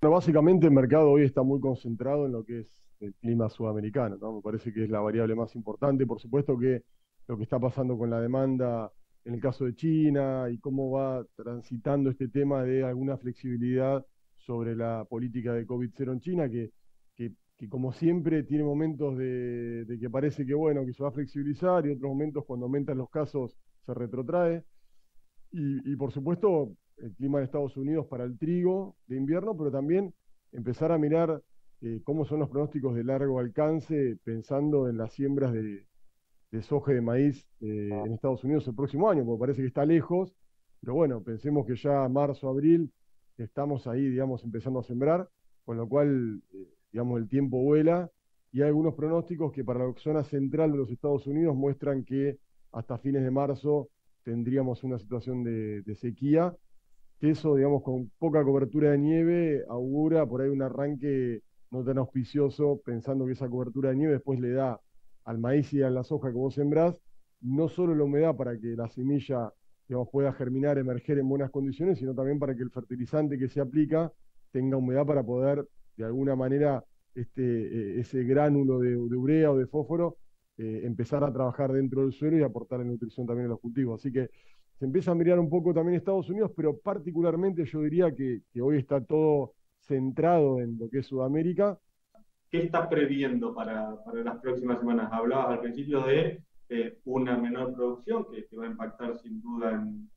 Bueno, básicamente el mercado hoy está muy concentrado en lo que es el clima sudamericano, ¿no? Me parece que es la variable más importante. Por supuesto que lo que está pasando con la demanda en el caso de China y cómo va transitando este tema de alguna flexibilidad sobre la política de COVID-0 en China, que como siempre tiene momentos de que parece que bueno, que se va a flexibilizar y otros momentos cuando aumentan los casos se retrotrae. Y por supuesto, el clima en Estados Unidos para el trigo de invierno, pero también empezar a mirar cómo son los pronósticos de largo alcance, pensando en las siembras de soja y de maíz en Estados Unidos el próximo año, porque parece que está lejos, pero bueno, pensemos que ya marzo, abril, estamos ahí, digamos, empezando a sembrar, con lo cual, digamos, el tiempo vuela, y hay algunos pronósticos que para la zona central de los Estados Unidos muestran que hasta fines de marzo tendríamos una situación de sequía, que eso, digamos, con poca cobertura de nieve, augura por ahí un arranque no tan auspicioso, pensando que esa cobertura de nieve después le da al maíz y a la soja que vos sembrás, no solo la humedad para que la semilla, digamos, pueda germinar, emerger en buenas condiciones, sino también para que el fertilizante que se aplica tenga humedad para poder, de alguna manera, ese gránulo de urea o de fósforo, empezar a trabajar dentro del suelo y aportar la nutrición también a los cultivos. Así que se empieza a mirar un poco también Estados Unidos, pero particularmente yo diría que hoy está todo centrado en lo que es Sudamérica. ¿Qué estás previendo para las próximas semanas? Hablabas al principio de una menor producción que va a impactar sin duda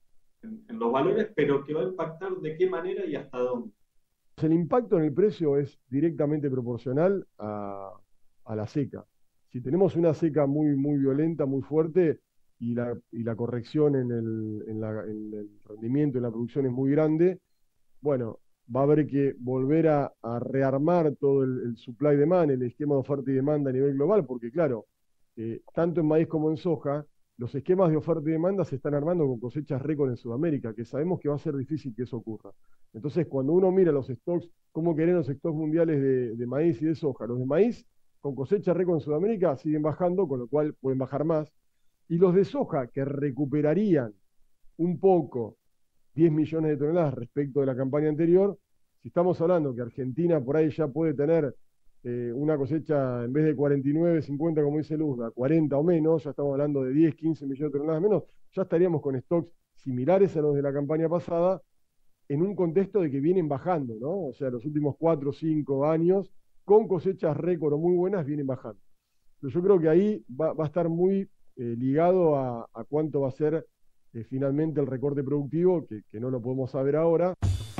en los valores, pero que va a impactar de qué manera y hasta dónde. El impacto en el precio es directamente proporcional a la seca. Si tenemos una seca muy, muy violenta, muy fuerte, y la corrección en el rendimiento, en la producción es muy grande, bueno, va a haber que volver a rearmar todo el supply demand, el esquema de oferta y demanda a nivel global, porque claro, tanto en maíz como en soja, los esquemas de oferta y demanda se están armando con cosechas récord en Sudamérica, que sabemos que va a ser difícil que eso ocurra. Entonces, cuando uno mira los stocks, cómo quedan los stocks mundiales de maíz y de soja, los de maíz con cosecha récord en Sudamérica siguen bajando, con lo cual pueden bajar más. Y los de soja, que recuperarían un poco 10 millones de toneladas respecto de la campaña anterior, si estamos hablando que Argentina por ahí ya puede tener una cosecha en vez de 49, 50, como dice Luzda, 40 o menos, ya estamos hablando de 10, 15 millones de toneladas menos, ya estaríamos con stocks similares a los de la campaña pasada, en un contexto de que vienen bajando, ¿no? O sea, los últimos 4 o 5 años, con cosechas récord o muy buenas, vienen bajando. Pero yo creo que ahí va a estar muy ligado a cuánto va a ser finalmente el recorte productivo, que no lo podemos saber ahora.